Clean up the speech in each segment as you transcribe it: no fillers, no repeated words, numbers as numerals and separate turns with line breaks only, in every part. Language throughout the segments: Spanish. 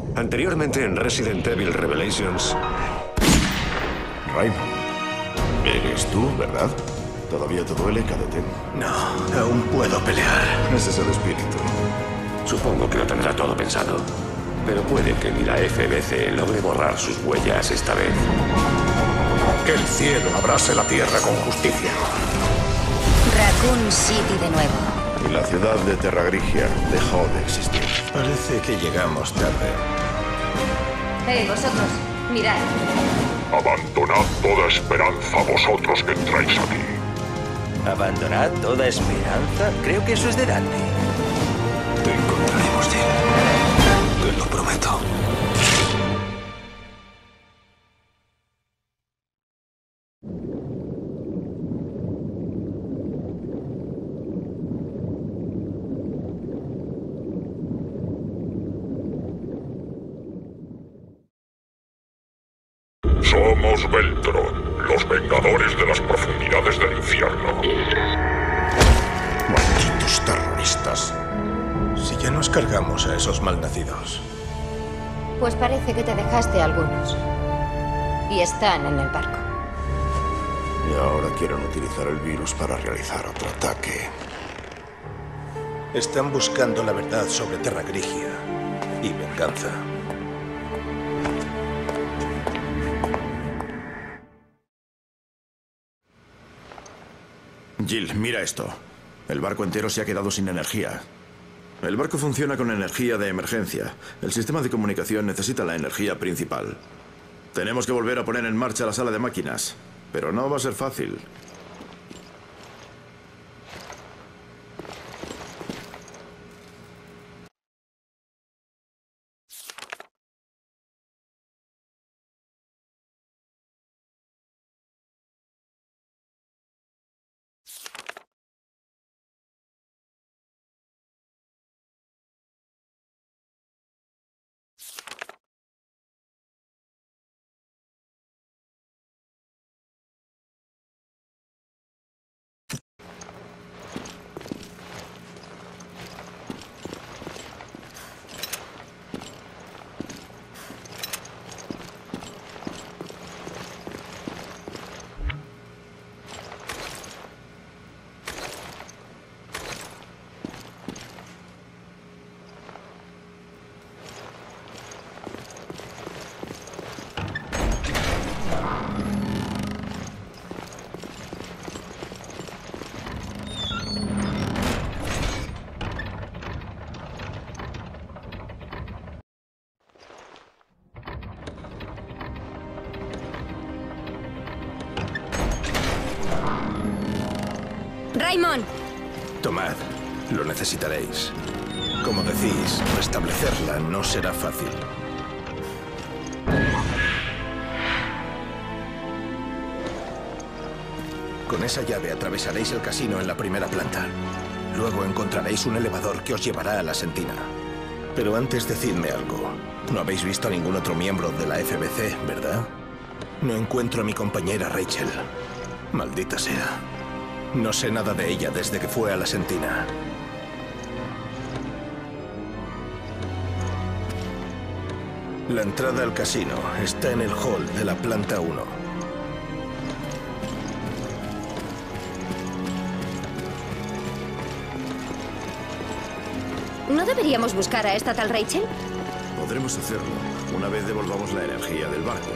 Anteriormente en Resident Evil Revelations.
Raymond, eres tú, ¿verdad? ¿Todavía te duele, cadete?
No, aún puedo pelear.
Ese es el espíritu.
Supongo que lo tendrá todo pensado. Pero puede que ni la FBC logre borrar sus huellas esta vez.
Que el cielo abrase la tierra con justicia.
Raccoon City de nuevo.
Y la ciudad de Terra Grigia dejó de existir.
Parece que llegamos tarde.
Vosotros, mirad.
Abandonad toda esperanza, vosotros que entráis aquí.
¿Abandonad toda esperanza? Creo que eso es de Dante.
Te encontraremos, Jill. Te lo prometo.
Somos Beltron, los vengadores de las profundidades del infierno.
Malditos terroristas. Si ya nos cargamos a esos malnacidos.
Pues parece que te dejaste algunos. Y están en el barco.
Y ahora quieren utilizar el virus para realizar otro ataque.
Están buscando la verdad sobre Terra Grigia y venganza.
Jill, mira esto. El barco entero se ha quedado sin energía. El barco funciona con energía de emergencia. El sistema de comunicación necesita la energía principal. Tenemos que volver a poner en marcha la sala de máquinas, pero no va a ser fácil.
Raymond.
Tomad, lo necesitaréis. Como decís, restablecerla no será fácil. Con esa llave atravesaréis el casino en la primera planta. Luego encontraréis un elevador que os llevará a la Sentina. Pero antes decidme algo. No habéis visto a ningún otro miembro de la FBC, ¿verdad? No encuentro a mi compañera Rachel. Maldita sea. No sé nada de ella desde que fue a la Sentina. La entrada al casino está en el hall de la planta 1.
¿No deberíamos buscar a esta tal Rachel?
Podremos hacerlo una vez devolvamos la energía del barco.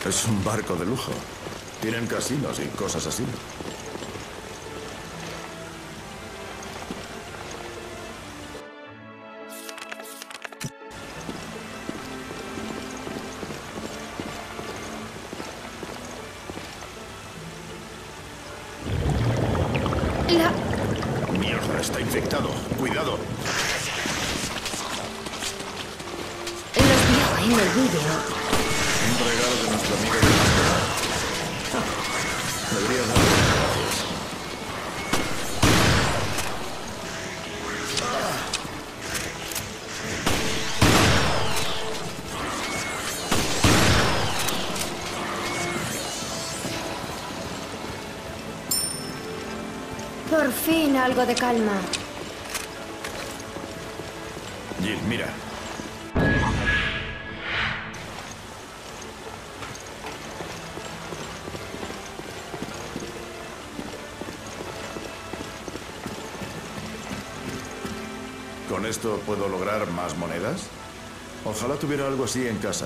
Es un barco de lujo. Tienen casinos y cosas así. Mierda, está infectado. Cuidado.
Los vio en el vídeo.
Un regalo de nuestro amigo de la... Debería darle gracias.
Por fin algo de calma.
Jill, mira. ¿Con esto puedo lograr más monedas? Ojalá tuviera algo así en casa.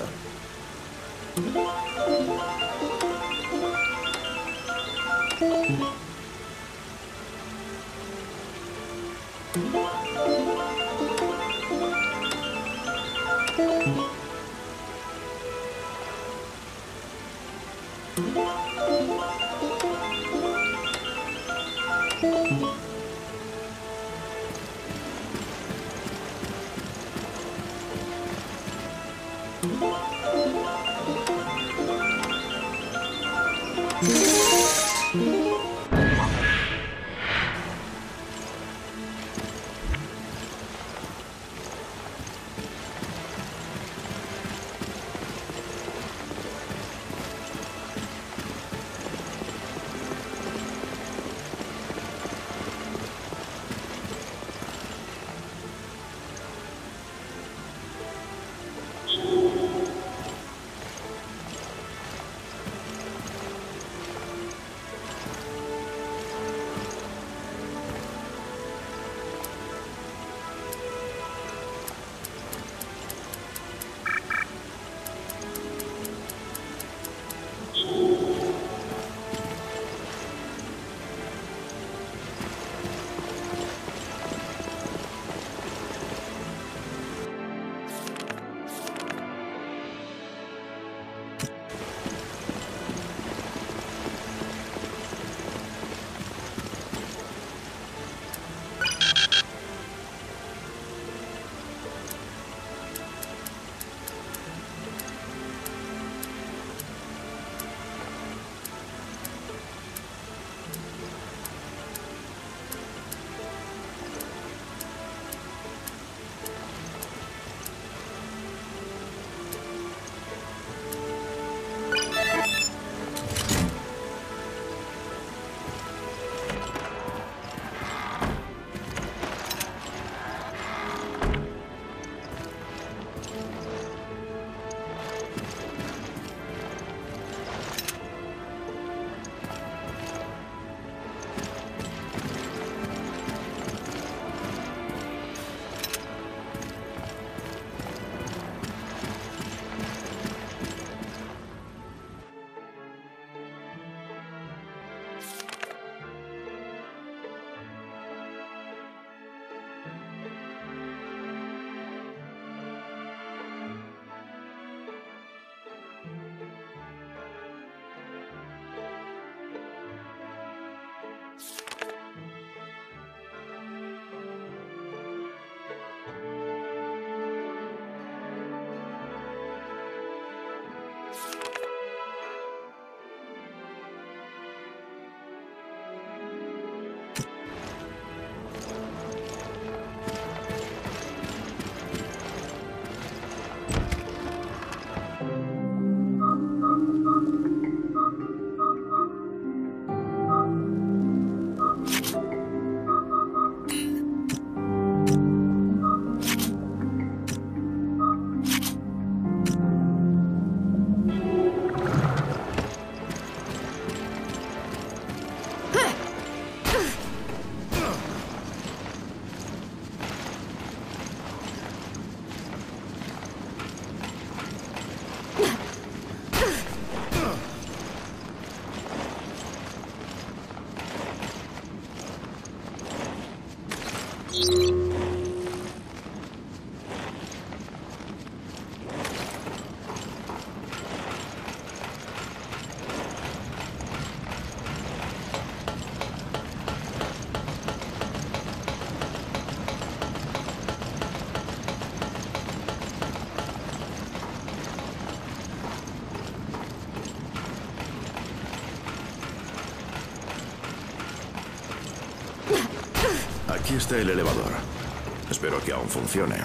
Aquí está el elevador. Espero que aún funcione.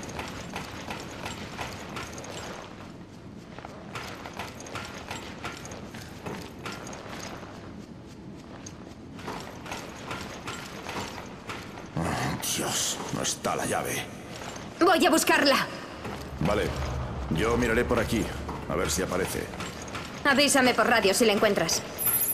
Oh, Dios, no está la llave.
Voy a buscarla.
Vale, yo miraré por aquí, a ver si aparece.
Avísame por radio si la encuentras.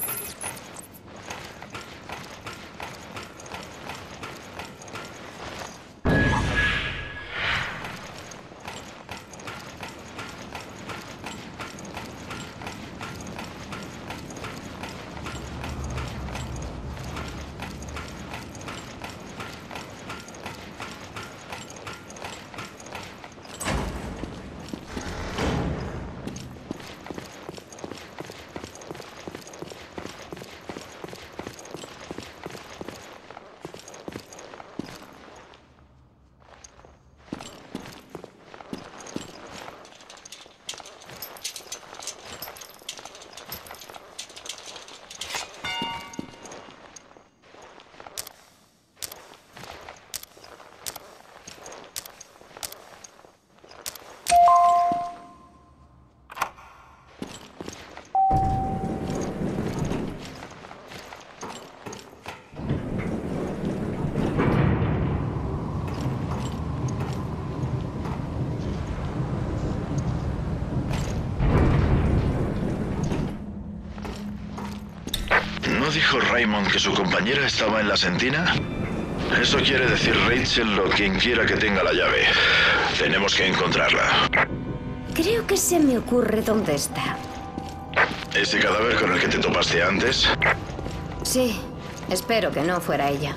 ¿No dijo Raymond que su compañera estaba en la sentina? Eso quiere decir Rachel o quien quiera que tenga la llave. Tenemos que encontrarla.
Creo que se me ocurre dónde está.
¿Ese cadáver con el que te topaste antes?
Sí, espero que no fuera ella.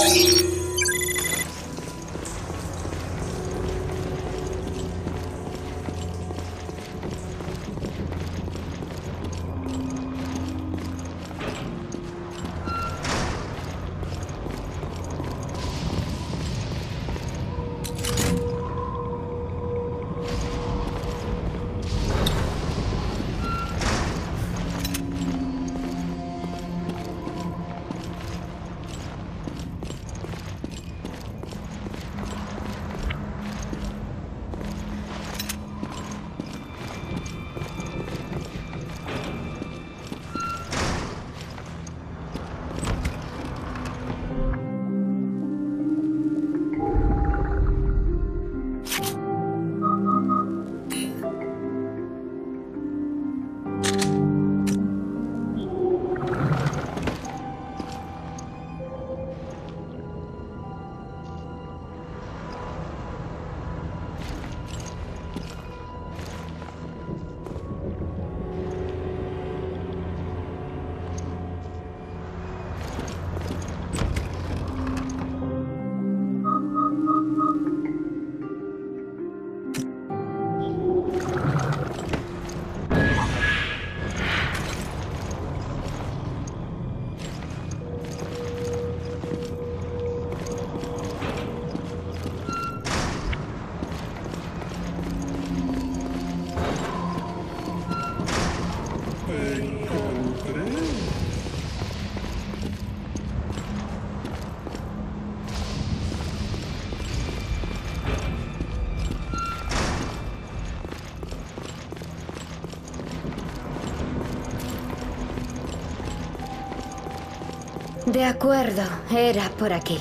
De acuerdo, era por aquí.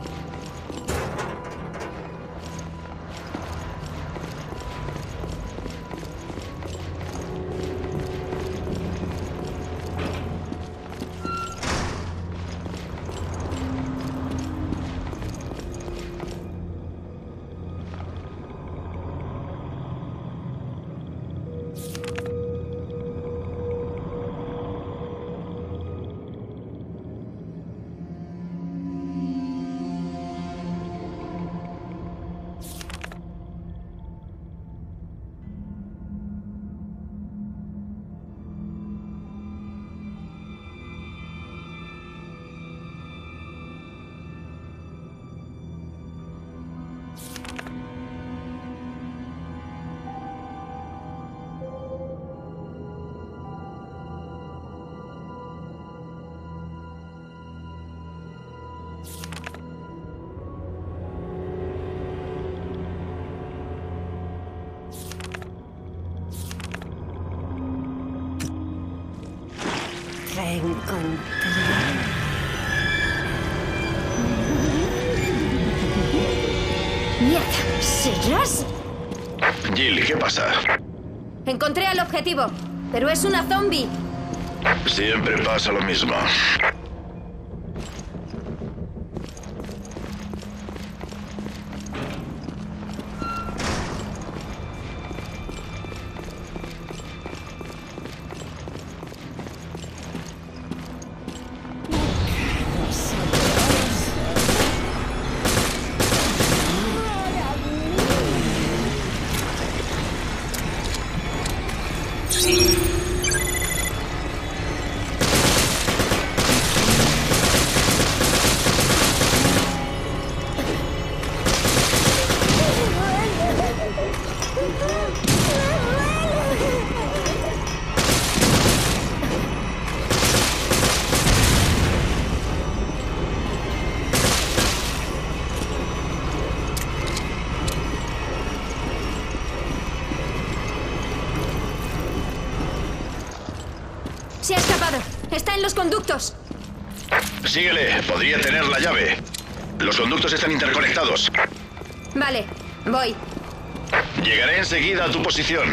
¡Mierda! ¿Serios?
Jill, ¿qué pasa?
Encontré al objetivo, pero es una zombie.
Siempre pasa lo mismo.
Se ha escapado. Está en los conductos.
Síguele, podría tener la llave. Los conductos están interconectados.
Vale, voy.
Llegaré enseguida a tu posición.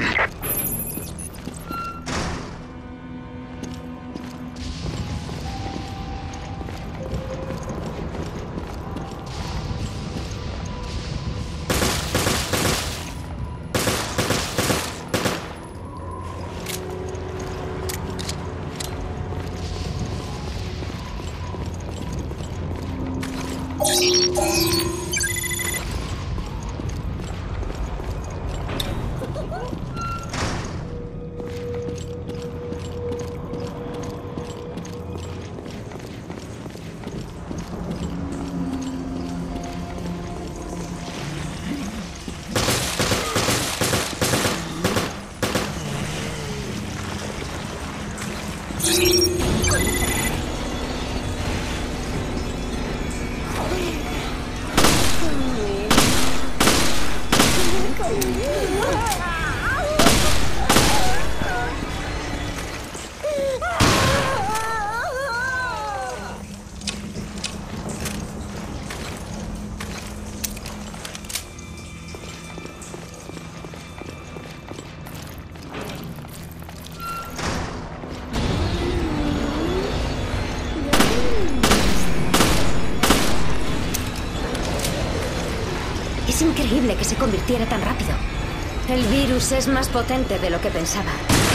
Es increíble que se convirtiera tan rápido. El virus es más potente de lo que pensaba.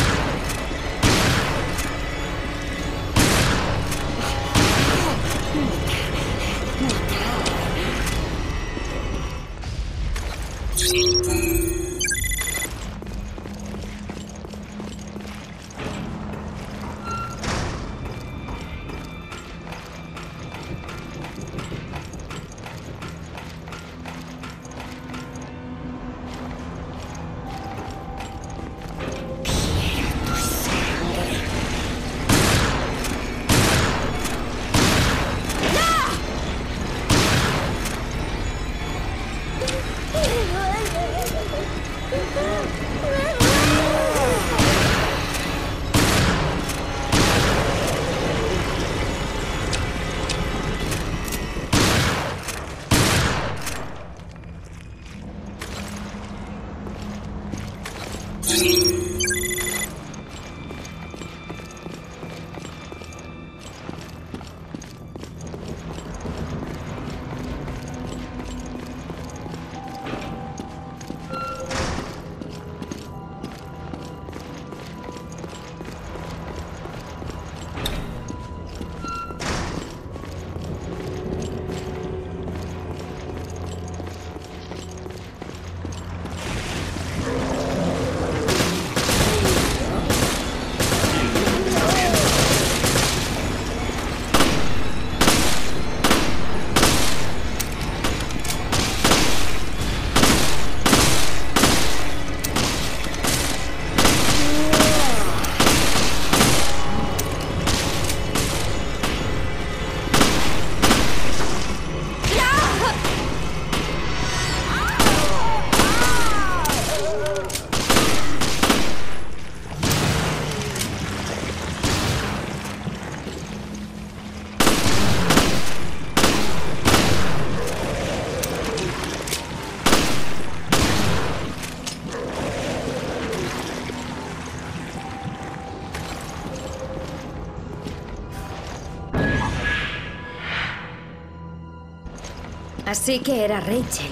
Así que era Rachel.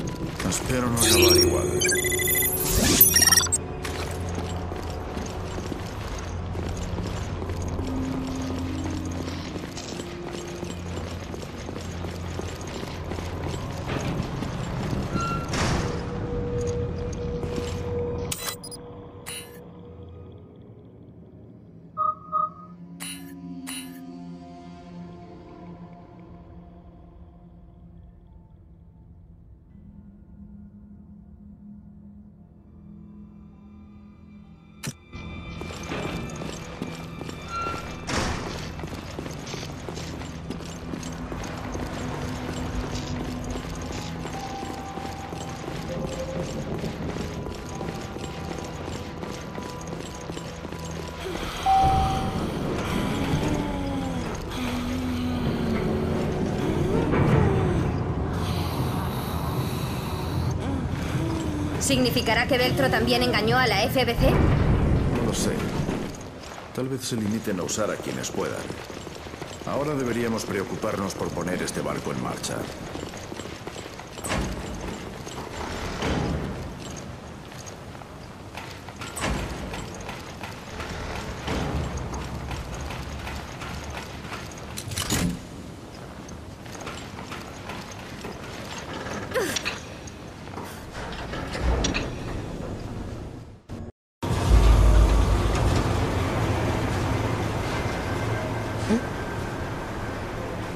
Espero no acabar igual.
¿Significará que Veltro también engañó a la FBC?
No lo sé. Tal vez se limiten a usar a quienes puedan. Ahora deberíamos preocuparnos por poner este barco en marcha.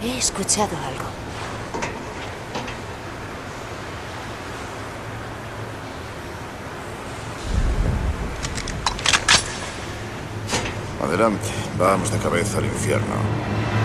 He escuchado algo.
Adelante, vamos de cabeza al infierno.